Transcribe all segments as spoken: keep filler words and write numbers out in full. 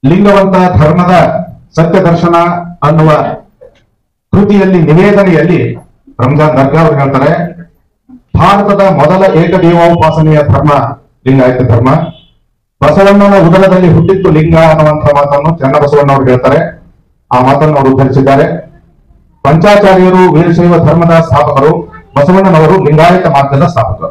ಲಿಂಗವಂತ ಧರ್ಮದ ಸತ್ಯ ದರ್ಶನ ಅನ್ನುವ ಕೃತಿಯಲ್ಲಿ ನಿವೇದನೆಯಲ್ಲಿ ರಂಜಾನ್ ದರ್ಗಾ ಅವರು ಹೇಳ್ತಾರೆ, ಭಾರತದ ಮೊದಲ ಏಕದೇವೋಪಾಸನೆಯ ಧರ್ಮ ಲಿಂಗಾಯತ ಧರ್ಮ. ಬಸವಣ್ಣನ ಉದರದಲ್ಲಿ ಹುಟ್ಟಿತ್ತು ಲಿಂಗ ಅನ್ನುವಂತಹ ಮಾತನ್ನು ಚನ್ನಬಸವಣ್ಣ ಅವರು ಹೇಳ್ತಾರೆ. ಆ ಮಾತನ್ನು ಅವರು ಉದ್ಧರಿಸಿದ್ದಾರೆ. ಪಂಚಾಚಾರ್ಯರು ವೀರಶೈವ ಧರ್ಮದ ಸ್ಥಾಪಕರು, ಬಸವಣ್ಣನವರು ಲಿಂಗಾಯತ ಮಾರ್ಗದ ಸ್ಥಾಪಕರು.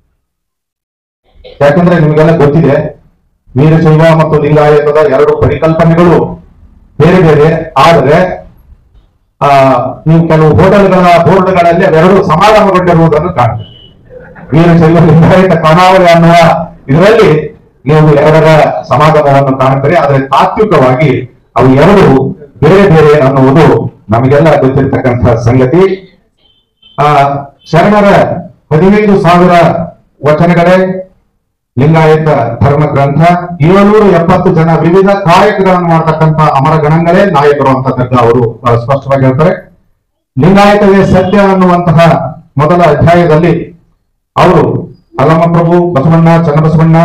ಯಾಕಂದ್ರೆ ನಿಮಗೆಲ್ಲ ಗೊತ್ತಿದೆ, ವೀರಶೈವ ಮತ್ತು ಲಿಂಗಾಯತದ ಎರಡು ಪರಿಕಲ್ಪನೆಗಳು ಬೇರೆ ಬೇರೆ. ಆದರೆ ಆ ನೀವು ಕೆಲವು ಹೋಟೆಲ್ಗಳ ಬೋರ್ಡ್ಗಳಲ್ಲಿ ಅವೆರಡು ಸಮಾಗಮಗೊಂಡಿರುವುದನ್ನು ಕಾಣುತ್ತೆ. ವೀರಶೈವ ಲಿಂಗಾಯತ ಖಾನಾವಳಿ ಅನ್ನುವ ಇದರಲ್ಲಿ ನೀವು ಎರಡರ ಸಮಾಗಮವನ್ನು ಕಾಣುತ್ತೀರಿ. ಆದರೆ ತಾತ್ವಿಕವಾಗಿ ಅವು ಎರಡು ಬೇರೆ ಬೇರೆ ಅನ್ನುವುದು ನಮಗೆಲ್ಲ ಗೊತ್ತಿರ್ತಕ್ಕಂಥ ಸಂಗತಿ. ಆ ಶರಣರ ಹದಿನೈದು ಸಾವಿರ ವಚನಗಳೇ ಲಿಂಗಾಯತ ಧರ್ಮ ಗ್ರಂಥ. ಏಳ್ನೂರ ಎಪ್ಪತ್ತು ಜನ ವಿವಿಧ ಕಾಯಕಗಳನ್ನು ಮಾಡತಕ್ಕಂಥ ಅಮರ ಗಣಗಳೇ ನಾಯಕರು ಅಂತ ದರ್ಗಾ ಅವರು ಬಹಳ ಸ್ಪಷ್ಟವಾಗಿ ಹೇಳ್ತಾರೆ. ಲಿಂಗಾಯತವೇ ಸತ್ಯ ಅನ್ನುವಂತಹ ಮೊದಲ ಅಧ್ಯಾಯದಲ್ಲಿ ಅವರು ಅಲ್ಲಮಪ್ರಭು, ಬಸವಣ್ಣ, ಚನ್ನಬಸವಣ್ಣ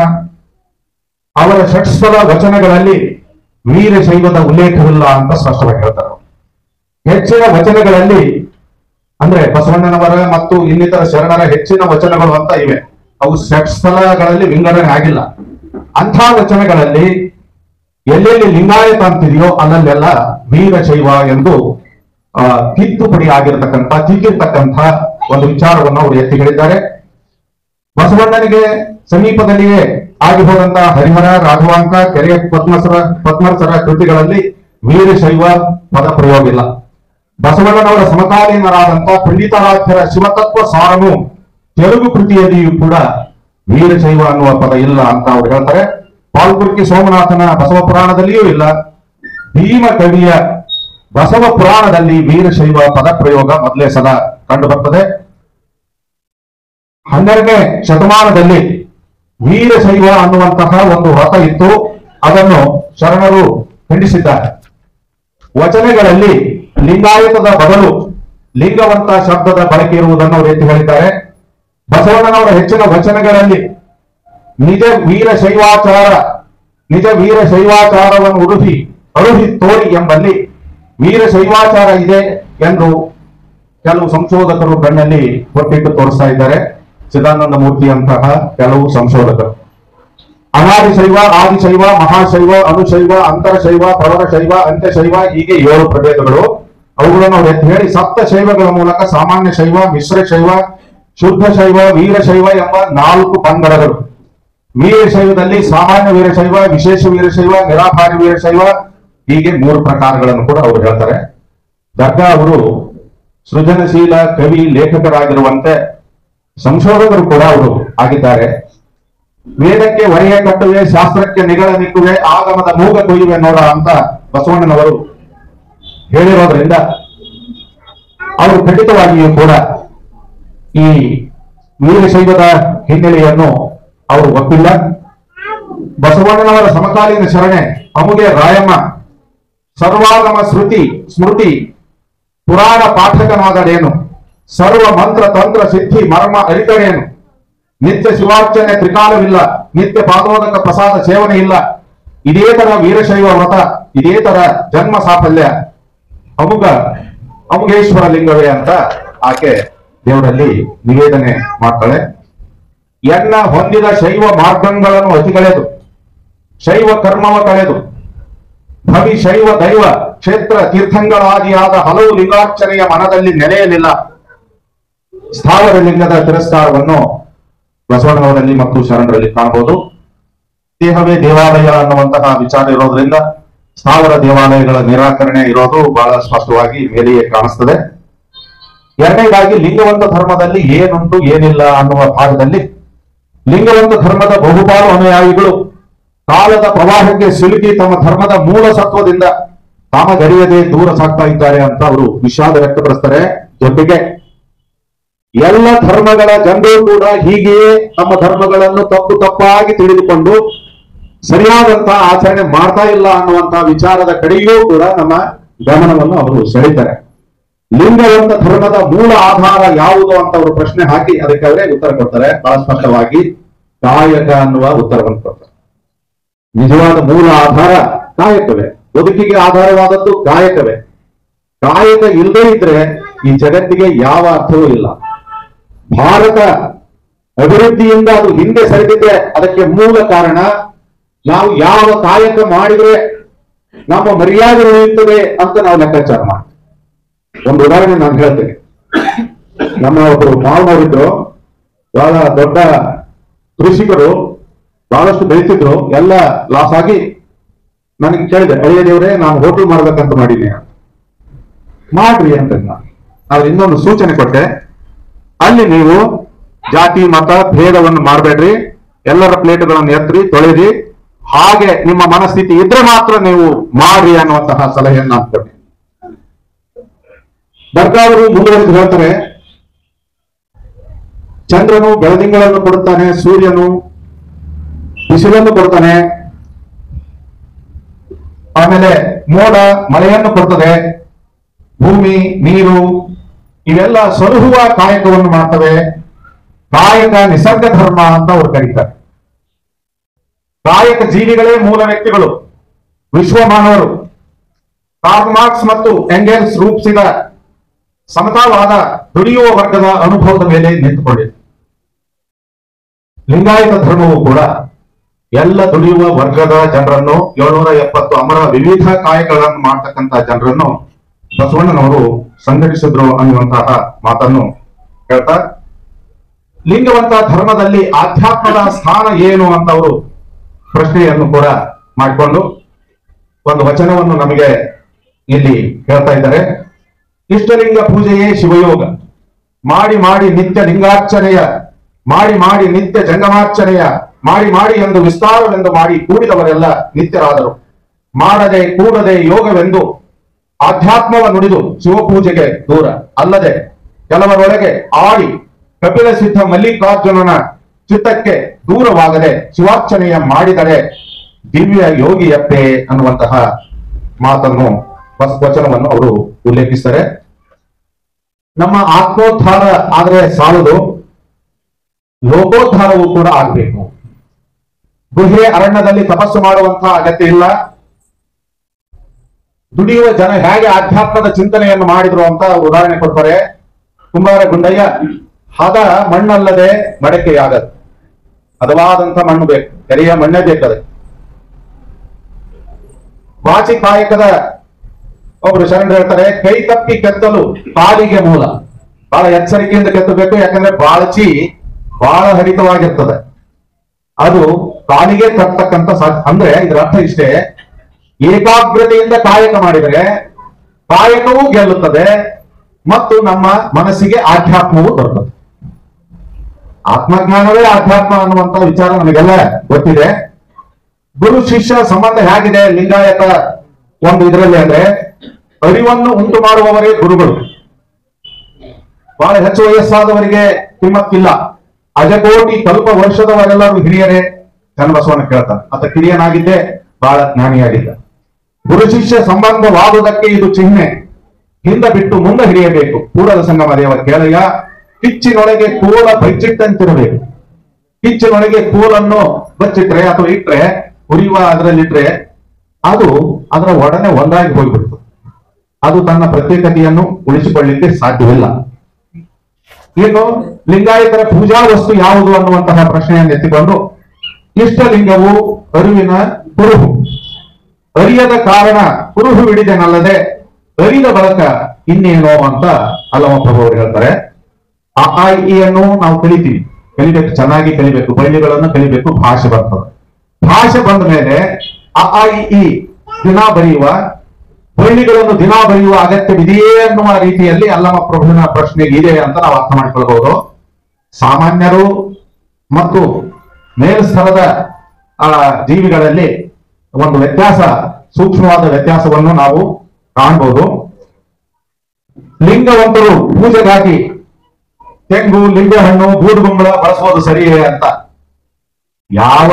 ಅವರ ಷಟ್ಸ್ಥಲ ವಚನಗಳಲ್ಲಿ ವೀರಶೈವದ ಉಲ್ಲೇಖವಿಲ್ಲ ಅಂತ ಸ್ಪಷ್ಟವಾಗಿ ಹೇಳ್ತಾರೆ. ಹೆಚ್ಚಿನ ವಚನಗಳಲ್ಲಿ ಅಂದ್ರೆ ಬಸವಣ್ಣನವರ ಮತ್ತು ಇನ್ನಿತರ ಶರಣರ ಹೆಚ್ಚಿನ ವಚನಗಳು ಅಂತ ಇವೆ. ಅವು ಷಟ್ಸ್ಥಲಗಳಲ್ಲಿ ವಿಂಗಡಣೆ ಆಗಿಲ್ಲ. ಅಂಥ ವಚನಗಳಲ್ಲಿ ಎಲ್ಲೆಲ್ಲಿ ಲಿಂಗಾಯತ ಅಂತಿದೆಯೋ ಅಲ್ಲಲ್ಲೆಲ್ಲ ವೀರಶೈವ ಎಂದು ಆ ತಿದ್ದುಪಡಿ ಆಗಿರತಕ್ಕಂಥ ತಿದ್ದಿರ್ತಕ್ಕಂಥ ಒಂದು ವಿಚಾರವನ್ನು ಅವರು ಎತ್ತಿ ಹೇಳಿದ್ದಾರೆ. ಬಸವಣ್ಣನಿಗೆ ಸಮೀಪದಲ್ಲಿಯೇ ಆಗಿ ಹೋದಂತಹ ಹರಿಹರ, ರಾಘವಾಂಕ, ಕೆರೆಯ ಪದ್ಮಸರ ಪದ್ಮಸರ ಕೃತಿಗಳಲ್ಲಿ ವೀರಶೈವ ಪದ ಪ್ರಯೋಗ ಇಲ್ಲ. ಬಸವಣ್ಣನವರ ಸಮಕಾಲೀನರಾದಂಥ ಪಂಡಿತಾರಾಧ್ಯರ ಶಿವತತ್ವ ಸಾರನು ತೆಲುಗು ಕೃತಿಯಲ್ಲಿಯೂ ಕೂಡ ವೀರಶೈವ ಅನ್ನುವ ಪದ ಇಲ್ಲ ಅಂತ ಅವ್ರು ಹೇಳ್ತಾರೆ. ಪಾಲ್ಕುರ್ಕಿ ಸೋಮನಾಥನ ಬಸವ ಪುರಾಣದಲ್ಲಿಯೂ ಇಲ್ಲ. ಭೀಮ ಕವಿಯ ಬಸವ ಪುರಾಣದಲ್ಲಿ ವೀರಶೈವ ಪದ ಪ್ರಯೋಗ ಮೊದಲೇ ಸಲ ಕಂಡು ಬರ್ತದೆ. ಹನ್ನೆರಡನೇ ಶತಮಾನದಲ್ಲಿ ವೀರಶೈವ ಅನ್ನುವಂತಹ ಒಂದು ವ್ರತ ಇತ್ತು. ಅದನ್ನು ಶರಣರು ಖಂಡಿಸಿದ್ದಾರೆ. ವಚನಗಳಲ್ಲಿ ಲಿಂಗಾಯತದ ಬದಲು ಲಿಂಗವಂತ ಶಬ್ದದ ಬಳಕೆ ಇರುವುದನ್ನು ಅವರು ಎತ್ತಿ ಹೇಳಿದ್ದಾರೆ. ಬಸವಣ್ಣನವರ ಹೆಚ್ಚಿನ ವಚನಗಳಲ್ಲಿ ನಿಜ ವೀರಶೈವಾಚಾರ ನಿಜ ವೀರಶೈವಾಚಾರವನ್ನು ಉಡುಪಿ ಅರುಹಿ ತೋರಿ ಎಂಬಲ್ಲಿ ವೀರಶೈವಾಚಾರ ಇದೆ ಎಂದು ಕೆಲವು ಸಂಶೋಧಕರು ಕಣ್ಣಲ್ಲಿ ಹೊಟ್ಟಿಟ್ಟು ತೋರಿಸ್ತಾ ಇದ್ದಾರೆ. ಚಿದಾನಂದ ಮೂರ್ತಿಯಂತಹ ಕೆಲವು ಸಂಶೋಧಕರು ಅನಾದಿಶೈವ, ಆದಿಶೈವ, ಮಹಾಶೈವ, ಅನುಶೈವ, ಅಂತರಶೈವ, ಪ್ರವರಶೈವ, ಅಂತ್ಯಶೈವ ಹೀಗೆ ಏಳು ಪ್ರಭೇದಗಳು. ಅವುಗಳನ್ನು ಅವರು ಎತ್ತಿ ಹೇಳಿ ಸಪ್ತ ಶೈವಗಳ ಮೂಲಕ ಸಾಮಾನ್ಯ ಶೈವ, ಮಿಶ್ರ ಶೈವ, ಶುದ್ಧ ಶೈವ, ವೀರಶೈವ ಎಂಬ ನಾಲ್ಕು ಪಂಗಡಗಳು. ವೀರಶೈವದಲ್ಲಿ ಸಾಮಾನ್ಯ ವೀರಶೈವ, ವಿಶೇಷ ವೀರಶೈವ, ನಿರಾಕಾರಿ ವೀರಶೈವ ಹೀಗೆ ಮೂರು ಪ್ರಕಾರಗಳನ್ನು ಕೂಡ ಅವರು ಹೇಳ್ತಾರೆ. ದರ್ಗಾ ಅವರು ಸೃಜನಶೀಲ ಕವಿ ಲೇಖಕರಾಗಿರುವಂತೆ ಸಂಶೋಧಕರು ಕೂಡ ಅವರು ಆಗಿದ್ದಾರೆ. ವೇದಕ್ಕೆ ಒರೆಯ ಕಟ್ಟುವೆ, ಶಾಸ್ತ್ರಕ್ಕೆ ನಿಗಳ ನಿಕ್ಕುವೆ, ಆಗಮದ ಮೂಗ ಕೊಯ್ಯುವೆ ನೋಡ ಅಂತ ಬಸವಣ್ಣನವರು ಹೇಳಿರೋದ್ರಿಂದ ಅವರು ಖಂಡಿತವಾಗಿಯೂ ಕೂಡ ಈ ವೀರಶೈವದ ಹಿನ್ನೆಲೆಯನ್ನು ಅವರು ಒಪ್ಪಿಲ್ಲ. ಬಸವಣ್ಣನವರ ಸಮಕಾಲೀನ ಶರಣೆ ಅಮುಗೆ ರಾಯಮ್ಮ ಸರ್ವಾಗಮ ಶ್ರುತಿ ಸ್ಮೃತಿ ಪುರಾಣ ಪಾಠಕನಾದಡೇನು, ಸರ್ವ ಮಂತ್ರ ತಂತ್ರ ಸಿದ್ಧಿ ಮರ್ಮ ಅರಿತಡೇನು, ನಿತ್ಯ ಶಿವಾರ್ಚನೆ ತ್ರಿಕಾಲವಿಲ್ಲ, ನಿತ್ಯ ಪಾದೋದಕ ಪ್ರಸಾದ ಸೇವನೆ ಇಲ್ಲ, ಇದೇ ತರ ವೀರಶೈವ ವ್ರತ, ಇದೇ ತರ ಜನ್ಮ ಸಾಫಲ್ಯ, ಅಮುಗ ಅಮುಗೇಶ್ವರ ಲಿಂಗವೇ ಅಂತ ಆಕೆ ದೇವರಲ್ಲಿ ನಿವೇದನೆ ಮಾಡ್ತಾಳೆ. ಎನ್ನ ಹೊಂದಿದ ಶೈವ ಮಾರ್ಗಗಳನ್ನು ಅತಿಗಳೆದು ಶೈವ ಕರ್ಮವ ಕಳೆದು ಭವಿ ಶೈವ ದೈವ ಕ್ಷೇತ್ರ ತೀರ್ಥಂಗಳಾದಿಯಾದ ಹಲವು ಲಿಂಗಾರ್ಚನೆಯ ಮನದಲ್ಲಿ ನೆಲೆಯಲಿಲ್ಲ. ಸ್ಥಾವರ ಲಿಂಗದ ತಿರಸ್ಕಾರವನ್ನು ಬಸವಣ್ಣನವರಲ್ಲಿ ಮತ್ತು ಶರಣರಲ್ಲಿ ಕಾಣಬಹುದು. ದೇಹವೇ ದೇವಾಲಯ ಅನ್ನುವಂತಹ ವಿಚಾರ ಇರೋದ್ರಿಂದ ಸ್ಥಾವರ ದೇವಾಲಯಗಳ ನಿರಾಕರಣೆ ಇರೋದು ಬಹಳ ಸ್ಪಷ್ಟವಾಗಿ ಮೇಲೆಯೇ ಕಾಣಿಸ್ತದೆ. ಎರಡನೇದಾಗಿ ಲಿಂಗವಂತ ಧರ್ಮದಲ್ಲಿ ಏನುಂಟು ಏನಿಲ್ಲ ಅನ್ನುವ ಭಾಗದಲ್ಲಿ ಲಿಂಗವಂತ ಧರ್ಮದ ಬಹುಪಾಲು ಅನುಯಾಯಿಗಳು ಕಾಲದ ಪ್ರವಾಹಕ್ಕೆ ಸಿಲುಕಿ ತಮ್ಮ ಧರ್ಮದ ಮೂಲ ಸತ್ವದಿಂದ ತಾಮಗರಿಯದೆ ದೂರ ಸಾಗ್ತಾ ಇದ್ದಾರೆ ಅಂತ ಅವರು ವಿಷಾದ ವ್ಯಕ್ತಪಡಿಸ್ತಾರೆ. ಜೊತೆಗೆ ಎಲ್ಲ ಧರ್ಮಗಳ ಜನರು ಕೂಡ ಹೀಗೆಯೇ ತಮ್ಮ ಧರ್ಮಗಳನ್ನು ತಪ್ಪು ತಪ್ಪಾಗಿ ತಿಳಿದುಕೊಂಡು ಸರಿಯಾದಂತಹ ಆಚರಣೆ ಮಾಡ್ತಾ ಇಲ್ಲ ಅನ್ನುವಂತಹ ವಿಚಾರದ ಕಡೆಯೂ ಕೂಡ ನಮ್ಮ ಗಮನವನ್ನು ಅವರು ಸೆಳೀತಾರೆ. ಲಿಂಗವಂತ ಧರ್ಮದ ಮೂಲ ಆಧಾರ ಯಾವುದು ಅಂತ ಅವರು ಪ್ರಶ್ನೆ ಹಾಕಿ ಅದಕ್ಕೆ ಅವರೇ ಉತ್ತರ ಕೊಡ್ತಾರೆ. ಬಹಳ ಸ್ಪಷ್ಟವಾಗಿ ಕಾಯಕ ಅನ್ನುವ ಉತ್ತರವನ್ನು ಕೊಡ್ತಾರೆ. ನಿಜವಾದ ಮೂಲ ಆಧಾರ ಕಾಯಕವೇ. ಬದುಕಿಗೆ ಆಧಾರವಾದದ್ದು ಕಾಯಕವೇ. ಕಾಯಕ ಇಲ್ಲದೇ ಇದ್ರೆ ಈ ಜಗತ್ತಿಗೆ ಯಾವ ಅರ್ಥವೂ ಇಲ್ಲ. ಭಾರತ ಅಭಿವೃದ್ಧಿಯಿಂದ ಅದು ಹಿಂದೆ ಸರಿದಿದೆ. ಅದಕ್ಕೆ ಮೂಲ ಕಾರಣ ನಾವು ಯಾವ ಕಾಯಕ ಮಾಡಿದ್ರೆ ನಮ್ಮ ಮರ್ಯಾದೆ ಉಳಿಯುತ್ತದೆ ಅಂತ ನಾವು ಲೆಕ್ಕಾಚಾರ ಮಾಡ್ತೀವಿ. ಒಂದು ಉದಾಹರಣೆ ನಾನು ಹೇಳ್ತೇನೆ. ನಮ್ಮ ಒಬ್ಬರು ಮಾವನವರಿದ್ರು, ಬಹಳ ದೊಡ್ಡ ಕೃಷಿಕರು, ಬಹಳಷ್ಟು ಬೆಳೀತಿದ್ರು, ಎಲ್ಲ ಲಾಸ್ ಆಗಿ ನನಗೆ ಕೇಳಿದೆ, ಅಳಿಯ ದೇವರೇ ನಾನು ಹೋಟೆಲ್ ಮಾಡ್ಬೇಕಂತ ಮಾಡೀನಿ, ಮಾಡ್ರಿ ಅಂತ. ಆದ್ರೆ ಇನ್ನೊಂದು ಸೂಚನೆ ಕೊಟ್ಟೆ, ಅಲ್ಲಿ ನೀವು ಜಾತಿ ಮತ ಭೇದವನ್ನು ಮಾಡಬೇಡ್ರಿ, ಎಲ್ಲರ ಪ್ಲೇಟ್ಗಳನ್ನು ಎತ್ತರಿ ತೊಳೆದಿ, ಹಾಗೆ ನಿಮ್ಮ ಮನಸ್ಥಿತಿ ಇದ್ರೆ ಮಾತ್ರ ನೀವು ಮಾಡ್ರಿ ಅನ್ನುವಂತಹ ಸಲಹೆಯನ್ನು ನಾನು ಕೊಟ್ಟೆ. ಬರ್ಗಾವರು ಮುಂದುವರೆದು ಹೇಳ್ತಾರೆ, ಚಂದ್ರನು ಬೆಳದಿಂಗಳನ್ನು ಕೊಡುತ್ತಾನೆ, ಸೂರ್ಯನು ಬಿಸಿಲನ್ನು ಕೊಡ್ತಾನೆ, ಆಮೇಲೆ ಮೋಡ ಮಳೆಯನ್ನು ಕೊಡ್ತದೆ, ಭೂಮಿ ನೀರು ಇವೆಲ್ಲ ಸಲಹುವ ಕಾಯಕವನ್ನು ಮಾಡ್ತವೆ. ಕಾಯಕ ನಿಸರ್ಗ ಧರ್ಮ ಅಂತ ಅವ್ರು ಕರೀತಾರೆ. ಕಾಯಕ ಜೀವಿಗಳೇ ಮೂಲ ವ್ಯಕ್ತಿಗಳು, ವಿಶ್ವ ಮಾನವರು. ಕಾರ್ಲ್ ಮಾರ್ಕ್ಸ್ ಮತ್ತು ಎಂಗೆಲ್ಸ್ ರೂಪಿಸಿದ ಸಮತಾವಾದ ದುಡಿಯುವ ವರ್ಗದ ಅನುಭವದ ಮೇಲೆ ನಿಂತುಕೊಂಡಿದೆ. ಲಿಂಗಾಯತ ಧರ್ಮವು ಕೂಡ ಎಲ್ಲ ದುಡಿಯುವ ವರ್ಗದ ಜನರನ್ನು, ಏಳ್ನೂರ ಎಪ್ಪತ್ತು ಅಮರ ವಿವಿಧ ಕಾಯಕಗಳನ್ನು ಮಾಡ್ತಕ್ಕಂಥ ಜನರನ್ನು ಬಸವಣ್ಣನವರು ಸಂಘಟಿಸಿದ್ರು ಅನ್ನುವಂತಹ ಮಾತನ್ನು ಹೇಳ್ತಾ, ಲಿಂಗವಂತ ಧರ್ಮದಲ್ಲಿ ಆಧ್ಯಾತ್ಮದ ಸ್ಥಾನ ಏನು ಅಂತ ಅವರು ಪ್ರಶ್ನೆಯನ್ನು ಕೂಡ ಮಾಡಿಕೊಂಡು ಒಂದು ವಚನವನ್ನು ನಮಗೆ ಇಲ್ಲಿ ಹೇಳ್ತಾ ಇದ್ದಾರೆ. ಇಷ್ಟಲಿಂಗ ಪೂಜೆಯೇ ಶಿವಯೋಗ, ಮಾಡಿ ಮಾಡಿ ನಿತ್ಯ ಲಿಂಗಾರ್ಚನೆಯ, ಮಾಡಿ ಮಾಡಿ ನಿತ್ಯ ಜಂಗಮಾರ್ಚನೆಯ, ಮಾಡಿ ಮಾಡಿ ಎಂದು ವಿಸ್ತಾರವೆಂದು ಮಾಡಿ ಕೂಡಿದವರೆಲ್ಲ ನಿತ್ಯರಾದರು. ಮಾಡದೆ ಕೂಡದೆ ಯೋಗವೆಂದು ಆಧ್ಯಾತ್ಮವ ನುಡಿದು ಶಿವಪೂಜೆಗೆ ದೂರ ಅಲ್ಲದೆ ಕೆಲವರೊಳಗೆ ಆಡಿ ಕಪಿಲ ಸಿದ್ಧ ಮಲ್ಲಿಕಾರ್ಜುನನ ಚಿತ್ತಕ್ಕೆ ದೂರವಾಗದೆ ಶಿವಾರ್ಚನೆಯ ಮಾಡಿದರೆ ದಿವ್ಯ ಯೋಗಿಯಪ್ಪೆ ಅನ್ನುವಂತಹ ಮಾತನ್ನು ವಚನವನ್ನು ಅವರು ಉಲ್ಲೇಖಿಸ್ತಾರೆ. ನಮ್ಮ ಆತ್ಮೋದ್ಧಾರ ಆದರೆ ಸಾಲದು, ಲೋಕೋದ್ಧಾರವೂ ಕೂಡ ಆಗಬೇಕು. ಗುಹೆ ಅರಣ್ಯದಲ್ಲಿ ತಪಸ್ಸು ಮಾಡುವಂತಹ ಅಗತ್ಯ ಇಲ್ಲ. ದುಡಿಯುವ ಜನ ಹೇಗೆ ಆಧ್ಯಾತ್ಮದ ಚಿಂತನೆಯನ್ನು ಮಾಡಿದ್ರು ಅಂತ ಉದಾಹರಣೆ ಕೊಡ್ತಾರೆ. ಕುಂಬಾರ ಗುಂಡಯ್ಯ, ಹದ ಮಣ್ಣಲ್ಲದೆ ಮಡಕೆಯಾಗದು, ಹದವಾದಂತ ಮಣ್ಣು ಬೇಕು, ಕೆರೆಯ ಮಣ್ಣೇ ಬೇಕದ. ವಾಚಿ ಕಾಯಕದ ಒಬ್ರು ಶರಣರು ಹೇಳ್ತಾರೆ, ಕೈ ತಪ್ಪಿ ಕೆತ್ತಲು ಕಾಲಿಗೆ ಮೂಲ. ಬಹಳ ಎಚ್ಚರಿಕೆಯಿಂದ ಕೆತ್ತಬೇಕು, ಯಾಕಂದ್ರೆ ಬಾಳಚಿ ಬಹಳ ಹರಿತವಾಗಿರ್ತದೆ, ಅದು ಕಾಲಿಗೆ ತರ್ತಕ್ಕಂಥ ಸಾಧ್ಯ. ಅಂದ್ರೆ ಇದರ ಅರ್ಥ ಇಷ್ಟೇ, ಏಕಾಗ್ರತೆಯಿಂದ ಕಾಯಕ ಮಾಡಿದರೆ ಕಾಯಕವೂ ಗೆಲ್ಲುತ್ತದೆ ಮತ್ತು ನಮ್ಮ ಮನಸ್ಸಿಗೆ ಆಧ್ಯಾತ್ಮವೂ ಬರ್ತದೆ. ಆತ್ಮಜ್ಞಾನವೇ ಆಧ್ಯಾತ್ಮ ಅನ್ನುವಂತ ವಿಚಾರ ನಮಗೆಲ್ಲ ಗೊತ್ತಿದೆ. ಗುರು ಶಿಷ್ಯ ಸಂಬಂಧ ಹೇಗಿದೆ ಲಿಂಗಾಯತ ಒಂದು ಇದರಲ್ಲಿ ಅಂದ್ರೆ, ಅರಿವನ್ನು ಉಂಟು ಮಾಡುವವರೇ ಗುರುಗಳು. ಬಹಳ ಹೆಚ್ಚು ವಯಸ್ಸಾದವರಿಗೆ ಕಿಮ್ಮತ್ತಿಲ್ಲ, ಅಜಕೋಟಿ ಕಲ್ಪ ವರ್ಷದವರೆಲ್ಲರೂ ಹಿರಿಯರೇ ಚನ್ನಬಸವಣ್ಣ ಕೇಳ್ತಾರೆ. ಆತ ಕಿರಿಯನಾಗಿದ್ದೆ, ಬಹಳ ಜ್ಞಾನಿಯಾಗಿದ್ದ. ಗುರು ಶಿಷ್ಯ ಸಂಬಂಧವಾದುದಕ್ಕೆ ಇದು ಚಿಹ್ನೆ, ಹಿಂದ ಬಿಟ್ಟು ಮುಂದೆ ಹಿಡಿಯಬೇಕು. ಕೂಡಲ ಸಂಗಮ ದೇವ ಕೇಳಯ್ಯ, ಕಿಚ್ಚಿನೊಳಗೆ ಕೋಲ ಬಚ್ಚಿಟ್ಟಂತಿರಬೇಕು. ಕಿಚ್ಚಿನೊಳಗೆ ಕೋಲನ್ನು ಬಚ್ಚಿಟ್ರೆ ಅಥವಾ ಇಟ್ರೆ, ಉರಿಯುವ ಅದರಲ್ಲಿಟ್ರೆ ಅದು ಅದರ ಒಡನೆ ಒಂದಾಗಿ ಹೋಗ್ಬಿಡ್ತು. ಅದು ತನ್ನ ಪ್ರತ್ಯೇಕತೆಯನ್ನು ಉಳಿಸಿಕೊಳ್ಳಲಿಕ್ಕೆ ಸಾಧ್ಯವಿಲ್ಲ. ಇನ್ನು ಲಿಂಗಾಯತರ ಪೂಜಾ ವಸ್ತು ಯಾವುದು ಅನ್ನುವಂತಹ ಪ್ರಶ್ನೆಯನ್ನು ಎತ್ತಿಕೊಂಡು, ಇಷ್ಟಲಿಂಗವು ಅರಿವಿನ ಕುರುಹು, ಅರಿಯದ ಕಾರಣ ಕುರುಹು ಹಿಡಿದೆನಲ್ಲದೆ ಅರಿದ ಬಳಕ ಇನ್ನೇನೋ ಅಂತ ಅಲ್ಲಮ ಪ್ರಭು ಅವರು ಹೇಳ್ತಾರೆ. ಆ ಆ ಇ ಅನ್ನು ನಾವು ಕಲಿತೀವಿ, ಕಲಿಬೇಕು, ಚೆನ್ನಾಗಿ ಕಲಿಬೇಕು, ಬಳ್ಳಿಗಳನ್ನು ಕಲಿಬೇಕು, ಭಾಷೆ ಬರ್ತದೆ. ಭಾಷೆ ಬಂದ ಮೇಲೆ ಆ ಆ ಇ ದಿನ ಬರೆಯುವ, ಬಳ್ಳಿಗಳನ್ನು ದಿನ ಬರೆಯುವ ಅಗತ್ಯವಿದೆಯೇ ಅನ್ನುವ ರೀತಿಯಲ್ಲಿ ಅಲ್ಲಮ ಪ್ರಭುವಿನ ಪ್ರಶ್ನೆ ಇದೆ ಅಂತ ನಾವು ಅರ್ಥ ಮಾಡಿಕೊಳ್ಬಹುದು. ಸಾಮಾನ್ಯರು ಮತ್ತು ಮೇಲ್ಸ್ತರದ ಆ ಜೀವಿಗಳಲ್ಲಿ ಒಂದು ವ್ಯತ್ಯಾಸ, ಸೂಕ್ಷ್ಮವಾದ ವ್ಯತ್ಯಾಸವನ್ನು ನಾವು ಕಾಣಬಹುದು. ಲಿಂಗವಂತರು ಪೂಜೆಗಾಗಿ ತೆಂಗು, ಲಿಂಬೆಹಣ್ಣು, ಬೂದುಗುಂಬಳ ಬಳಸುವುದು ಸರಿಯೇ ಅಂತ ಯಾವ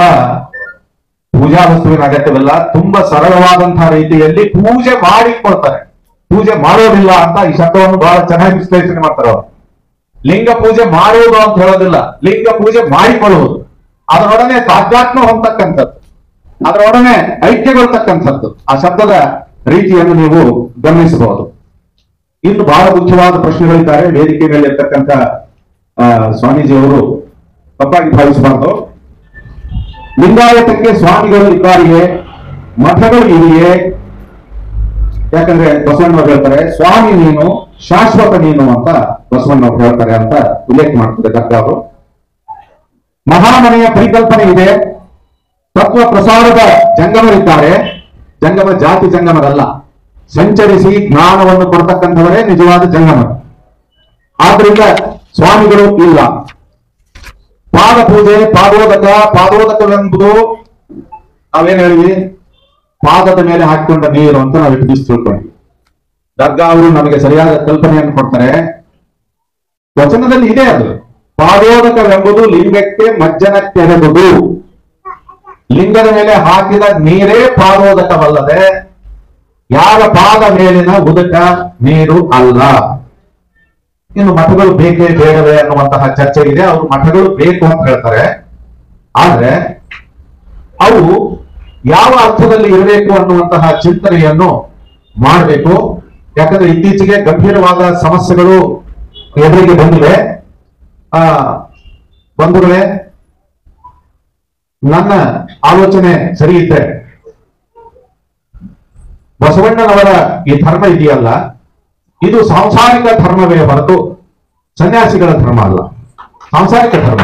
ಪೂಜಾ ವಸ್ತುವಿನ ಅಗತ್ಯವಿಲ್ಲ. ತುಂಬಾ ಸರಳವಾದಂತಹ ರೀತಿಯಲ್ಲಿ ಪೂಜೆ ಮಾಡಿಕೊಳ್ತಾರೆ. ಪೂಜೆ ಮಾಡೋದಿಲ್ಲ ಅಂತ ಈ ಶಬ್ದವನ್ನು ಬಹಳ ಚೆನ್ನಾಗಿ ವಿಶ್ಲೇಷಣೆ ಮಾಡ್ತಾರೆ ಅವರು. ಲಿಂಗ ಪೂಜೆ ಮಾಡುವುದು ಅಂತ ಹೇಳೋದಿಲ್ಲ, ಲಿಂಗ ಪೂಜೆ ಮಾಡಿಕೊಳ್ಳುವುದು, ಅದರೊಡನೆ ತಾಧ್ಯಾತ್ಮ ಹೊಂದಕ್ಕಂಥದ್ದು. ಅದರೊಡನೆ ಐಕ್ಯಗೊಳ್ತಕ್ಕಂಥದ್ದು ಆ ಶಬ್ದದ ರೀತಿಯನ್ನು ನೀವು ಗಮನಿಸಬಹುದು. ಇನ್ನು ಬಹಳ ಮುಖ್ಯವಾದ ಪ್ರಶ್ನೆಗಳಿದ್ದಾರೆ. ವೇದಿಕೆ ಮೇಲೆ ಇರ್ತಕ್ಕಂಥ ಸ್ವಾಮೀಜಿಯವರು ತಪ್ಪಾಗಿ ಭಾವಿಸಬಾರದು. ಲಿಂಗಾಯತಕ್ಕೆ ಸ್ವಾಮಿಗಳು ಇದ್ದಾರೆಯೇ, ಮಠಗಳು ಇವೆಯೇ? ಯಾಕಂದ್ರೆ ಬಸವಣ್ಣವ್ರು ಹೇಳ್ತಾರೆ ಸ್ವಾಮಿ ನೀನು ಶಾಶ್ವತ ನೀನು ಅಂತ ಬಸವಣ್ಣವ್ರು ಹೇಳ್ತಾರೆ ಅಂತ ಉಲ್ಲೇಖ ಮಾಡ್ತಾರೆ ದರ್ಗಾವರು. ಮಹಾಮನೆಯ ಪರಿಕಲ್ಪನೆ ಇದೆ. ತತ್ವ ಪ್ರಸಾರದ ಜಂಗಮರಿದ್ದಾರೆ. ಜಂಗಮ ಜಾತಿ ಜಂಗಮರಲ್ಲ, ಸಂಚರಿಸಿ ಜ್ಞಾನವನ್ನು ಕೊಡ್ತಕ್ಕಂಥವರೇ ನಿಜವಾದ ಜಂಗಮರು. ಆದ್ರಿಂದ ಸ್ವಾಮಿಗಳು ಇಲ್ಲ. ಪಾದ ಪೂಜೆ, ಪಾದೋದಕ, ಪಾದೋದಕವೆಂಬುದು ನಾವೇನ್ ಹೇಳಿದ್ವಿ, ಪಾದದ ಮೇಲೆ ಹಾಕಿಕೊಂಡ ನೀರು ಅಂತ ನಾವು ಇಟ್ಟು ತಿಳ್ಕೊಂಡ್ವಿ. ದರ್ಗಾ ಅವರು ನಮಗೆ ಸರಿಯಾದ ಕಲ್ಪನೆಯನ್ನು ಕೊಡ್ತಾರೆ. ವಚನದಲ್ಲಿ ಇದೆ ಅದು. ಪಾದೋದಕವೆಂಬುದು ಲಿಂಗಕ್ಕೆ ಮಜ್ಜನಕ್ಕೆರೆದುದು. ಲಿಂಗದ ಮೇಲೆ ಹಾಕಿದ ನೀರೇ ಪಾದೋದಕವಲ್ಲದೆ ಯಾರ ಪಾದ ಮೇಲಿನ ಉದಕ ನೀರು ಅಲ್ಲ. ಇನ್ನು ಮಠಗಳು ಬೇಕೇ ಬೇಡವೇ ಅನ್ನುವಂತಹ ಚರ್ಚೆ ಇದೆ. ಅವರು ಮಠಗಳು ಬೇಕು ಅಂತ ಹೇಳ್ತಾರೆ. ಆದ್ರೆ ಅವು ಯಾವ ಅರ್ಥದಲ್ಲಿ ಇರಬೇಕು ಅನ್ನುವಂತಹ ಚಿಂತನೆಯನ್ನು ಮಾಡಬೇಕು. ಯಾಕಂದ್ರೆ ಇತ್ತೀಚೆಗೆ ಗಂಭೀರವಾದ ಸಮಸ್ಯೆಗಳು ಎದುರಿಗೆ ಬಂದಿವೆ. ಆ ಬಂಧುಗಳೇ, ನನ್ನ ಆಲೋಚನೆ ಸರಿ ಇದ್ದರೆ ಬಸವಣ್ಣನವರ ಈ ಧರ್ಮ ಇದೆಯಲ್ಲ, ಇದು ಸಾಂಸಾರಿಕ ಧರ್ಮವೇ ಹೊರತು ಸನ್ಯಾಸಿಗಳ ಧರ್ಮ ಅಲ್ಲ. ಸಾಂಸಾರಿಕ ಧರ್ಮ.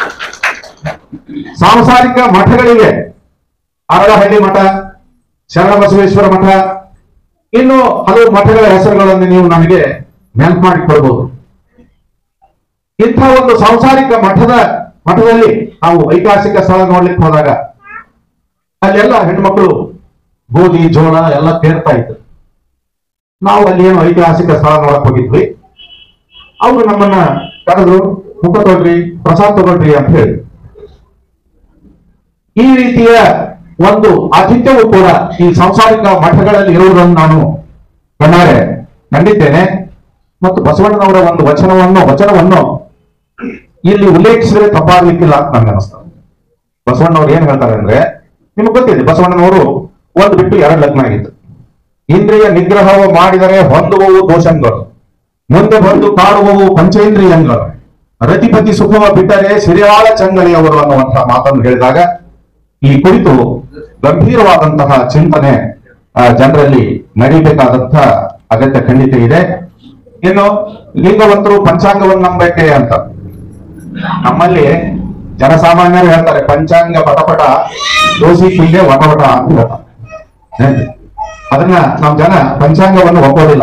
ಸಾಂಸಾರಿಕ ಮಠಗಳಿವೆ. ಅರಳಹಳ್ಳಿ ಮಠ, ಶರಣಬಸವೇಶ್ವರ ಮಠ, ಇನ್ನು ಹಲವು ಮಠಗಳ ಹೆಸರುಗಳನ್ನು ನೀವು ನನಗೆ ನೆನಪು ಮಾಡಿಕೊಳ್ಬಹುದು. ಇಂಥ ಒಂದು ಸಾಂಸಾರಿಕ ಮಠದ ಮಠದಲ್ಲಿ ನಾವು ಐತಿಹಾಸಿಕ ಸ್ಥಳ ನೋಡ್ಲಿಕ್ಕೆ ಹೋದಾಗ ಅಲ್ಲೆಲ್ಲ ಹೆಣ್ಮಕ್ಳು ಗೋಧಿ ಜೋಳ ಎಲ್ಲ ಕೇರ್ತಾ ಇದ್ರು. ನಾವು ಅಲ್ಲಿ ಏನು ಐತಿಹಾಸಿಕ ಸ್ಥಳ ನೋಡಕ್ ಹೋಗಿದ್ವಿ. ಅವರು ನಮ್ಮನ್ನ ಕರೆದ್ರು, ಮುಖ ತೊಗೊಳ್ರಿ, ಪ್ರಸಾದ ತಗೊಳ್ರಿ ಅಂತ ಹೇಳಿ. ಈ ರೀತಿಯ ಒಂದು ಆತಿಥ್ಯವೂ ಕೂಡ ಈ ಸಾಂಸಾರಿಕ ಮಠಗಳಲ್ಲಿ ಇರುವುದನ್ನು ನಾನು ಕಣ್ಣಾರೆ ಕಂಡಿದ್ದೇನೆ. ಮತ್ತು ಬಸವಣ್ಣನವರ ಒಂದು ವಚನವನ್ನು ವಚನವನ್ನು ಇಲ್ಲಿ ಉಲ್ಲೇಖಿಸಿದ್ರೆ ತಪ್ಪಾಗ್ಲಿಕ್ಕಿಲ್ಲ ಅಂತ ನನ್ಗೆ ಅನಿಸ್ತದೆ. ಬಸವಣ್ಣವ್ರು ಏನ್ ಹೇಳ್ತಾರೆ ಅಂದ್ರೆ, ನಿಮ್ಗೆ ಗೊತ್ತಿದೆ ಬಸವಣ್ಣನವರು ಒಂದು ಬಿಟ್ಟು ಎರಡು ಲಗ್ನ ಆಗಿತ್ತು. ಇಂದ್ರಿಯ ನಿಗ್ರಹವು ಮಾಡಿದರೆ ಹೊಂದುವವು ದೋಷಗಳು, ಮುಂದೆ ಬಂದು ಕಾಡುವವು ಪಂಚೇಂದ್ರಿಯಗಳು, ರತಿಪತಿ ಸುಖವ ಬಿಟ್ಟರೆ ಸಿರಿಯಾಳ ಚಂಗಲಿಯವರು ಅನ್ನುವಂತಹ ಮಾತನ್ನು ಹೇಳಿದಾಗ ಈ ಕುರಿತು ಗಂಭೀರವಾದಂತಹ ಚಿಂತನೆ ಜನರಲ್ಲಿ ನಡೀಬೇಕಾದಂತಹ ಅಗತ್ಯ ಖಂಡಿತ ಇದೆ. ಇನ್ನು ಲಿಂಗವಂತರು ಪಂಚಾಂಗವನ್ನು ನಂಬಬೇಕೆ ಅಂತ ನಮ್ಮಲ್ಲಿ ಜನಸಾಮಾನ್ಯರು ಹೇಳ್ತಾರೆ, ಪಂಚಾಂಗ ಪಟಪಟ ದೋಸಿ ಕಿಲ್ಲೆ ವಟವಟ ಅಂತ ಹೇಳ್ತಾರೆ. ಅದನ್ನ ನಮ್ಮ ಜನ ಪಂಚಾಂಗವನ್ನು ಒಪ್ಪೋದಿಲ್ಲ.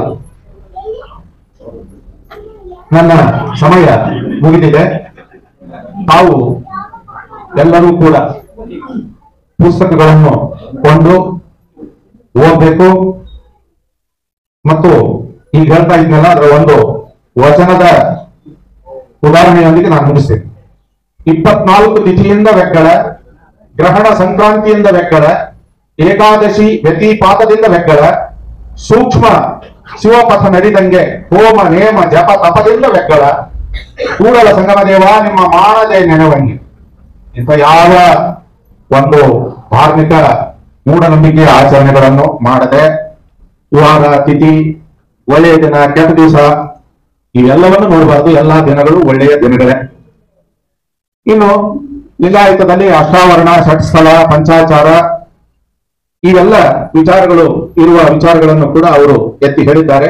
ನನ್ನ ಸಮಯ ಮುಗಿದಿದೆ. ತಾವು ಎಲ್ಲರೂ ಕೂಡ ಪುಸ್ತಕಗಳನ್ನು ಕೊಂಡು ಓದಬೇಕು. ಮತ್ತು ಈಗ ಹೇಳ್ತಾ ಇದ್ನಲ್ಲ, ಅದರ ಒಂದು ವಚನದ ಉದಾಹರಣೆಯೊಂದಿಗೆ ನಾನು ಮುಗಿಸ್ತೇನೆ. ಇಪ್ಪತ್ನಾಲ್ಕು ತಿಥಿಯಿಂದ ವೆಕ್ಕಡ, ಗ್ರಹಣ ಸಂಕ್ರಾಂತಿಯಿಂದ ವೆಕ್ಕಡ, ಏಕಾದಶಿ ವ್ಯತಿಪಾತದಿಂದ ವೆಕ್ಕಡ, ಸೂಕ್ಷ್ಮ ಶಿವಪಥ ನಡಿದಂಗೆ ಹೋಮ ನೇಮ ಜಪ ತಪದಿಂದ ವೆಕ್ಕಡ, ಕೂಡಲ ಸಂಗಮ ದೇವ ನಿಮ್ಮ ಮಾನದೆ ನೆನವಂಗೆ. ಇಂಥ ಯಾವ ಒಂದು ಧಾರ್ಮಿಕ ಮೂಢನಂಬಿಕೆಯ ಆಚರಣೆಗಳನ್ನು ಮಾಡದೆ ವಾರ ತಿಥಿ, ಒಳ್ಳೆಯ ದಿನ, ಕೆಟ್ಟ ದಿವಸ ಇವೆಲ್ಲವನ್ನು ನೋಡಬಾರ್ದು. ಎಲ್ಲಾ ದಿನಗಳು ಒಳ್ಳೆಯ ದಿನಗಳೇ. ಇನ್ನು ಲಿಂಗಾಯತದಲ್ಲಿ ಅಷ್ಟಾವರಣ, ಷಟ್ಸ್ಥಲ, ಪಂಚಾಚಾರ ಇವೆಲ್ಲ ವಿಚಾರಗಳು ಇರುವ ವಿಚಾರಗಳನ್ನು ಕೂಡ ಅವರು ಎತ್ತಿ ಹೇಳಿದ್ದಾರೆ.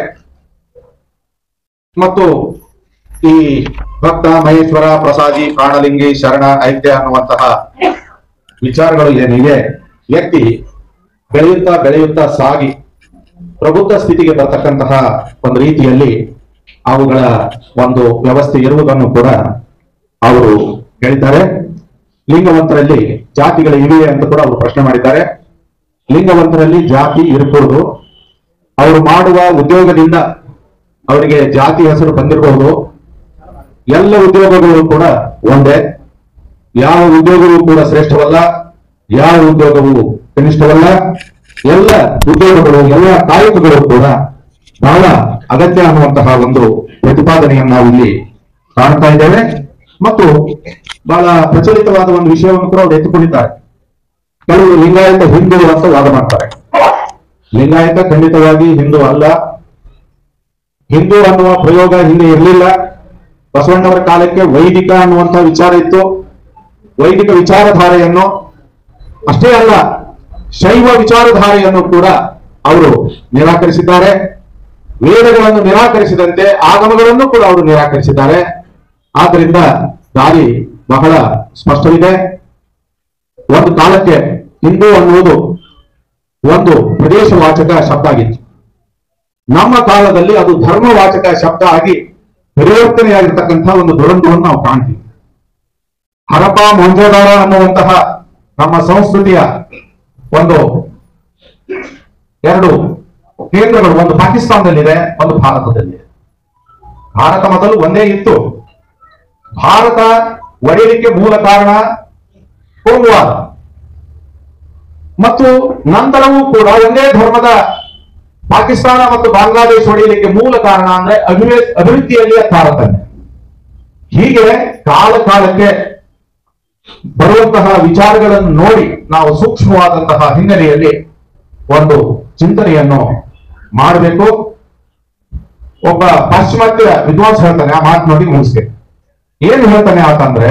ಮತ್ತು ಈ ಭಕ್ತ, ಮಹೇಶ್ವರ, ಪ್ರಸಾದಿ, ಪ್ರಾಣಲಿಂಗಿ, ಶರಣ, ಐಕ್ಯ ಅನ್ನುವಂತಹ ವಿಚಾರಗಳು ಏನಿವೆ, ವ್ಯಕ್ತಿ ಬೆಳೆಯುತ್ತಾ ಬೆಳೆಯುತ್ತಾ ಸಾಗಿ ಪ್ರಬುದ್ಧ ಸ್ಥಿತಿಗೆ ಬರ್ತಕ್ಕಂತಹ ಒಂದು ರೀತಿಯಲ್ಲಿ ಅವುಗಳ ಒಂದು ವ್ಯವಸ್ಥೆ ಇರುವುದನ್ನು ಕೂಡ ಅವರು ಹೇಳಿದ್ದಾರೆ. ಲಿಂಗವಂತರಲ್ಲಿ ಜಾತಿಗಳು ಇವೆ ಅಂತ ಕೂಡ ಅವರು ಪ್ರಶ್ನೆ ಮಾಡಿದ್ದಾರೆ. ಲಿಂಗವಂತರಲ್ಲಿ ಜಾತಿ ಇರಬಹುದು. ಅವರು ಮಾಡುವ ಉದ್ಯೋಗದಿಂದ ಅವರಿಗೆ ಜಾತಿ ಹೆಸರು ಬಂದಿರಬಹುದು. ಎಲ್ಲ ಉದ್ಯೋಗಗಳು ಕೂಡ ಒಂದೇ. ಯಾವ ಉದ್ಯೋಗವೂ ಕೂಡ ಶ್ರೇಷ್ಠವಲ್ಲ, ಯಾವ ಉದ್ಯೋಗವೂ ಕನಿಷ್ಠವಲ್ಲ. ಎಲ್ಲ ಉದ್ಯೋಗಗಳು, ಎಲ್ಲ ಕಾಯಕಗಳು ಕೂಡ ಬಹಳ ಅಗತ್ಯ ಅನ್ನುವಂತಹ ಒಂದು ಪ್ರತಿಪಾದನೆಯನ್ನು ನಾವು ಇಲ್ಲಿ ಕಾಣ್ತಾ ಇದ್ದೇವೆ. ಮತ್ತು ಬಹಳ ಪ್ರಚಲಿತವಾದ ಒಂದು ವಿಷಯವನ್ನು ಕೂಡ ಅವರು ಎತ್ತುಕೊಂಡಿದ್ದಾರೆ. ಕೆಲವರು ಲಿಂಗಾಯತ ಹಿಂದೂ ಅಂತ ವಾದ ಮಾಡ್ತಾರೆ. ಲಿಂಗಾಯತ ಖಂಡಿತವಾಗಿ ಹಿಂದೂ ಅಲ್ಲ. ಹಿಂದೂ ಅನ್ನುವ ಪ್ರಯೋಗ ಹಿಂದೆ ಇರಲಿಲ್ಲ. ಬಸವಣ್ಣವರ ಕಾಲಕ್ಕೆ ವೈದಿಕ ಅನ್ನುವಂತಹ ವಿಚಾರ ಇತ್ತು. ವೈದಿಕ ವಿಚಾರಧಾರೆಯನ್ನು ಅಷ್ಟೇ ಅಲ್ಲ, ಶೈವ ವಿಚಾರಧಾರೆಯನ್ನು ಕೂಡ ಅವರು ನಿರಾಕರಿಸಿದ್ದಾರೆ. ವೇದಗಳನ್ನು ನಿರಾಕರಿಸಿದಂತೆ ಆಗಮಗಳನ್ನು ಕೂಡ ಅವರು ನಿರಾಕರಿಸಿದ್ದಾರೆ. ಆದ್ದರಿಂದ ದಾರಿ ಬಹಳ ಸ್ಪಷ್ಟವಿದೆ. ಒಂದು ಕಾಲಕ್ಕೆ ಹಿಂದೂ ಅನ್ನುವುದು ಒಂದು ಪ್ರದೇಶವಾಚಕ ಶಬ್ದ ಆಗಿತ್ತು. ನಮ್ಮ ಕಾಲದಲ್ಲಿ ಅದು ಧರ್ಮವಾಚಕ ಶಬ್ದ ಆಗಿ ಪರಿವರ್ತನೆಯಾಗಿರ್ತಕ್ಕಂಥ ಒಂದು ದುರಂತವನ್ನು ನಾವು ಕಾಣ್ತೀವಿ. ಹರಪ್ಪ ಮೊಹೆಂಜೊದಾರೋ ಅನ್ನುವಂತಹ ನಮ್ಮ ಸಂಸ್ಕೃತಿಯ ಒಂದು ಎರಡು ಕೇಂದ್ರಗಳು, ಒಂದು ಪಾಕಿಸ್ತಾನದಲ್ಲಿದೆ, ಒಂದು ಭಾರತದಲ್ಲಿದೆ. ಭಾರತ ಮೊದಲು ಒಂದೇ ಇತ್ತು. ಭಾರತ ಒಡೆಯಲಿಕ್ಕೆ ಮೂಲ ಕಾರಣ ಕೋಮುವಾದ ಮತ್ತು ನಂತರವೂ ಕೂಡ ಒಂದೇ ಧರ್ಮದ ಪಾಕಿಸ್ತಾನ ಮತ್ತು ಬಾಂಗ್ಲಾದೇಶ ಒಡೆಯಲಿಕ್ಕೆ ಮೂಲ ಕಾರಣ ಅಂದ್ರೆ ಅಭಿವೃದ್ಧಿ ಅಭಿವೃದ್ಧಿಯಲ್ಲಿಯ ತಾರತಮ್ಯ. ಹೀಗೆ ಕಾಲ ಕಾಲಕ್ಕೆ ಬರುವಂತಹ ವಿಚಾರಗಳನ್ನು ನೋಡಿ ನಾವು ಸೂಕ್ಷ್ಮವಾದಂತಹ ಹಿನ್ನೆಲೆಯಲ್ಲಿ ಒಂದು ಚಿಂತನೆಯನ್ನು ಮಾಡಬೇಕು. ಒಬ್ಬ ಪಾಶ್ಚಿಮಾತ್ಯ ವಿದ್ವಾಂಸ ಹೇಳ್ತಾನೆ, ಆ ಮಾತು ನೋಡಿ ಮುಗಿಸ್ತೇನೆ. ಏನು ಹೇಳ್ತಾನೆ ಆತಂದ್ರೆ,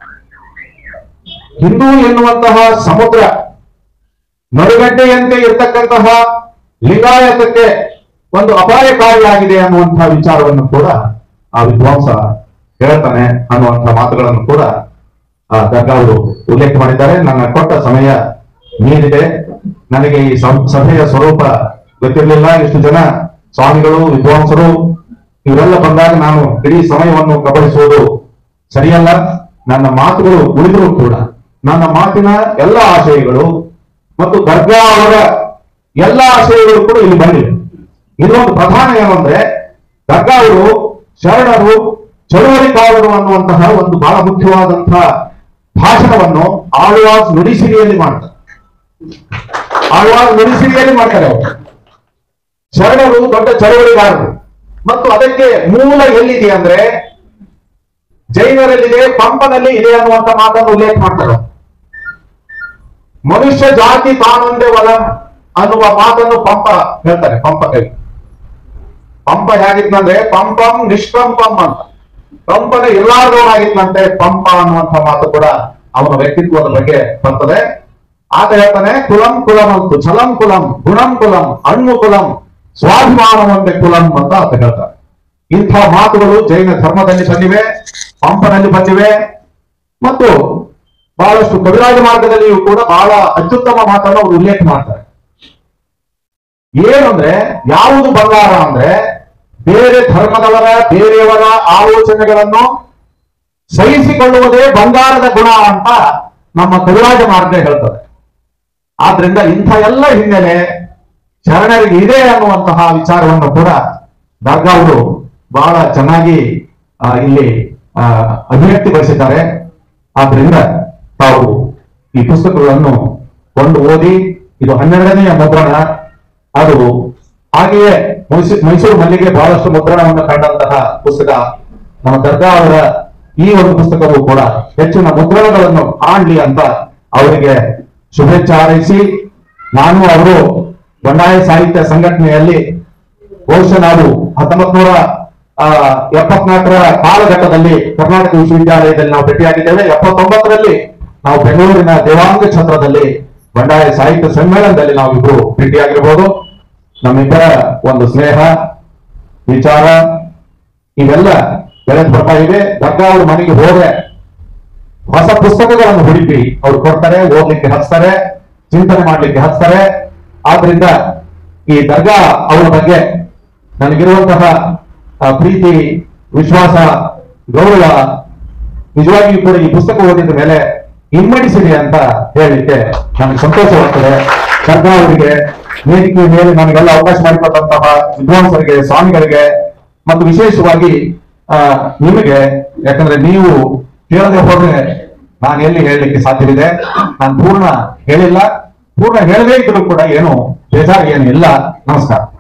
ಹಿಂದೂ ಎನ್ನುವಂತಹ ಸಮುದ್ರ ನಡುಗಡ್ಡೆಯಂತೆ ಇರ್ತಕ್ಕಂತಹ ಲಿಂಗಾಯತಕ್ಕೆ ಒಂದು ಅಪಾಯಕಾರಿಯಾಗಿದೆ ಅನ್ನುವಂತಹ ವಿಚಾರವನ್ನು ಕೂಡ ಆ ವಿದ್ವಾಂಸ ಹೇಳ್ತಾನೆ ಅನ್ನುವಂತಹ ಮಾತುಗಳನ್ನು ಕೂಡ ಆ ದರ್ಗಾ ಅವರು ಉಲ್ಲೇಖ ಮಾಡಿದ್ದಾರೆ. ನನ್ನ ಕೊಟ್ಟ ಸಮಯ ಮೀರಿದೆ. ನನಗೆ ಈ ಸಭೆಯ ಸ್ವರೂಪ ಗೊತ್ತಿರಲಿಲ್ಲ. ಇಷ್ಟು ಜನ ಸ್ವಾಮಿಗಳು, ವಿದ್ವಾಂಸರು ಇವರೆಲ್ಲ ಬಂದಾಗ ನಾನು ಇಡೀ ಸಮಯವನ್ನು ಕಬಳಿಸುವುದು ಸರಿಯಲ್ಲ. ನನ್ನ ಮಾತುಗಳು ಉಳಿದರೂ ಕೂಡ ನನ್ನ ಮಾತಿನ ಎಲ್ಲ ಆಶಯಗಳು ಮತ್ತು ದರ್ಗಾ ಅವರ ಎಲ್ಲ ಆಶಯಗಳು ಕೂಡ ಇಲ್ಲಿ ಬಂದಿವೆ. ಇನ್ನೊಂದು ಪ್ರಧಾನ ಏನಂದ್ರೆ, ದರ್ಗಾ ಅವರು ಶರಣರು ಚಳುವಳಿಕಾರರು ಅನ್ನುವಂತಹ ಒಂದು ಬಹಳ ಮುಖ್ಯವಾದಂತಹ ಭಾಷಣವನ್ನು ಆಳ್ವಾಸ್ ನುಡಿಸಿರಿಯಲ್ಲಿ ಮಾಡ್ತಾರೆ. ಆಳ್ವಾಸ್ ನುಡಿಸಿರಿಯಲ್ಲಿ ಮಾಡ್ತಾರೆ ಅವರು. ಶರಣರು ದೊಡ್ಡ ಚಳುವಳಿಗಾರರು ಮತ್ತು ಅದಕ್ಕೆ ಮೂಲ ಎಲ್ಲಿದೆ ಅಂದ್ರೆ ಜೈನರಲ್ಲಿದೆ, ಪಂಪನಲ್ಲಿ ಇದೆ ಅನ್ನುವಂತ ಮಾತನ್ನು ಉಲ್ಲೇಖ ಮಾಡ್ತಾರೆ. ಮನುಷ್ಯ ಜಾತಿ ತಾನೊಂದೇ ವಲ ಅನ್ನುವ ಮಾತನ್ನು ಪಂಪ ಹೇಳ್ತಾರೆ. ಪಂಪ ಕವಿ ಪಂಪ ಹೇಗಿತ್ತಂದ್ರೆ ಪಂಪಂ ನಿಷ್ಕಂಪಂ ಅಂತ. ಪಂಪನ ಇಲ್ಲಾರ್ದವನಾಗಿತ್ತಂತೆ ಪಂಪ ಅನ್ನುವಂಥ ಮಾತು ಕೂಡ ಅವನ ವ್ಯಕ್ತಿತ್ವದ ಬಗ್ಗೆ ಬರ್ತದೆ. ಆತ ಹೇಳ್ತಾನೆ, ಕುಲಂ ಕುಲಂ ಅಂತು ಛಲಂ ಕುಲಂ ಗುಣಂ ಕುಲಂ ಅಣ್ಣು ಕುಲಂ ಸ್ವಾಭಿಮಾನವಂತೆ ಕುಲಂ ಅಂತ ಆತ ಹೇಳ್ತಾರೆ. ಇಂಥ ಮಾತುಗಳು ಜೈನ ಧರ್ಮದಲ್ಲಿ ಬಂದಿವೆ, ಪಂಪನಲ್ಲಿ ಬಂದಿವೆ ಮತ್ತು ಬಹಳಷ್ಟು ಕವಿರಾಜ ಮಾರ್ಗದಲ್ಲಿಯೂ ಕೂಡ ಬಹಳ ಅತ್ಯುತ್ತಮ ಮಾತನ್ನು ಅವರು ಉಲ್ಲೇಖ ಮಾಡ್ತಾರೆ. ಏನಂದ್ರೆ ಯಾವುದು ಬಂಗಾರ ಅಂದ್ರೆ ಬೇರೆ ಧರ್ಮದವರ ಬೇರೆಯವರ ಆಲೋಚನೆಗಳನ್ನು ಸಹಿಸಿಕೊಳ್ಳುವುದೇ ಬಂಗಾರದ ಗುಣ ಅಂತ ನಮ್ಮ ಕವಿರಾಜ ಮಾರ್ಗ ಹೇಳ್ತದೆ. ಆದ್ರಿಂದ ಇಂಥ ಎಲ್ಲ ಹಿನ್ನೆಲೆ ಶರಣರಿಗೆ ಇದೆ ಅನ್ನುವಂತಹ ವಿಚಾರವನ್ನು ಕೂಡ ದರ್ಗಾ ಅವರು ಬಹಳ ಚೆನ್ನಾಗಿ ಇಲ್ಲಿ ಅಭಿವ್ಯಕ್ತಿಪಡಿಸಿದ್ದಾರೆ. ಆದ್ರಿಂದ ತಾವು ಈ ಪುಸ್ತಕಗಳನ್ನು ಕೊಂಡು ಓದಿ, ಇದು ಹನ್ನೆರಡನೆಯ ಮುದ್ರಣ. ಅದು ಹಾಗೆಯೇ ಮೈಸೂರು ಮೈಸೂರು ಮಲ್ಲಿಗೆ ಬಹಳಷ್ಟು ಮುದ್ರಣವನ್ನು ಕಂಡಂತಹ ಪುಸ್ತಕ. ನಮ್ಮ ದರ್ಗಾ ಅವರ ಈ ಒಂದು ಪುಸ್ತಕವು ಕೂಡ ಹೆಚ್ಚಿನ ಮುದ್ರಣಗಳನ್ನು ಕಾಣಲಿ ಅಂತ ಅವರಿಗೆ ಶುಭೇಚ್ಛೆ ಹಾರೈಸಿ, ನಾನು ಅವರು ಬಂಡಾಯ ಸಾಹಿತ್ಯ ಸಂಘಟನೆಯಲ್ಲಿ ಬಹುಶಃ ನಾವು ಹತ್ತೊಂಬತ್ ನೂರ ಎಪ್ಪತ್ನಾಲ್ಕರ ಕಾಲಘಟ್ಟದಲ್ಲಿ ಕರ್ನಾಟಕ ವಿಶ್ವವಿದ್ಯಾಲಯದಲ್ಲಿ ನಾವು ಭೇಟಿಯಾಗಿದ್ದೇವೆ. ಎಪ್ಪತ್ತೊಂಬತ್ತರಲ್ಲಿ ನಾವು ಬೆಂಗಳೂರಿನ ದೇವಾಂಗ ಛತ್ರದಲ್ಲಿ ಬಂಡಾಯ ಸಾಹಿತ್ಯ ಸಮ್ಮೇಳನದಲ್ಲಿ ನಾವಿಬ್ರು ಭೇಟಿಯಾಗಿರ್ಬೋದು. ನಮ್ಮಿಬ್ಬರ ಒಂದು ಸ್ನೇಹ, ವಿಚಾರ ಇವೆಲ್ಲ ಬೆಳೆದು ಬರ್ತಾ ಇದೆ. ದರ್ಗಾ ಅವ್ರ ಮನೆಗೆ ಹೋದ್ರೆ ಹೊಸ ಪುಸ್ತಕಗಳನ್ನು ಹುಡುಕಿ ಅವ್ರು ಕೊಡ್ತಾರೆ, ಓದ್ಲಿಕ್ಕೆ ಹಚ್ತಾರೆ, ಚಿಂತನೆ ಮಾಡ್ಲಿಕ್ಕೆ ಹಚ್ತಾರೆ. ಆದ್ರಿಂದ ಈ ದರ್ಗಾ ಅವರ ಬಗ್ಗೆ ನನಗಿರುವಂತಹ ಪ್ರೀತಿ, ವಿಶ್ವಾಸ, ಗೌರವ ನಿಜವಾಗಿಯೂ ಕೂಡ ಈ ಪುಸ್ತಕ ಓದಿದ ಮೇಲೆ ಇಮ್ಮಡಿಸಿದೆ ಅಂತ ಹೇಳಲಿಕ್ಕೆ ನನಗೆ ಸಂತೋಷವಾಗ್ತದೆ. ದರ್ಗಾ ಅವರಿಗೆ, ವೇದಿಕೆಯ ಮೇಲೆ ನನಗೆಲ್ಲ ಅವಕಾಶ ಮಾಡಿಕೊಟ್ಟಂತಹ ವಿದ್ವಾಂಸರಿಗೆ, ಸ್ವಾಮಿಗಳಿಗೆ ಮತ್ತು ವಿಶೇಷವಾಗಿ ಆ ನಿಮಗೆ, ಯಾಕಂದ್ರೆ ನೀವು ಕೇಳದೆ ಹೋದ್ರೆ ನಾನು ಎಲ್ಲಿ ಹೇಳಲಿಕ್ಕೆ ಸಾಧ್ಯವಿದೆ. ನಾನು ಪೂರ್ಣ ಹೇಳಿಲ್ಲ, ಪೂರ್ಣ ಹೇಳದೇ ಇದ್ರೂ ಕೂಡ ಏನು ಬೇಜಾರು ಏನು ಇಲ್ಲ. ನಮಸ್ಕಾರ.